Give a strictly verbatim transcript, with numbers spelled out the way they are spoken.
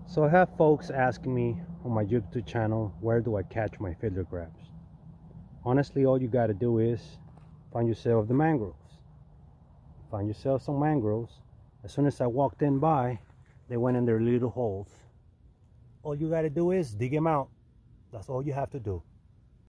So I have folks asking me on my YouTube channel, where do I catch my fiddler crabs? Honestly, all you got to do is find yourself the mangroves. Find yourself some mangroves. As soon as I walked in by, they went in their little holes. All you got to do is dig them out. That's all you have to do.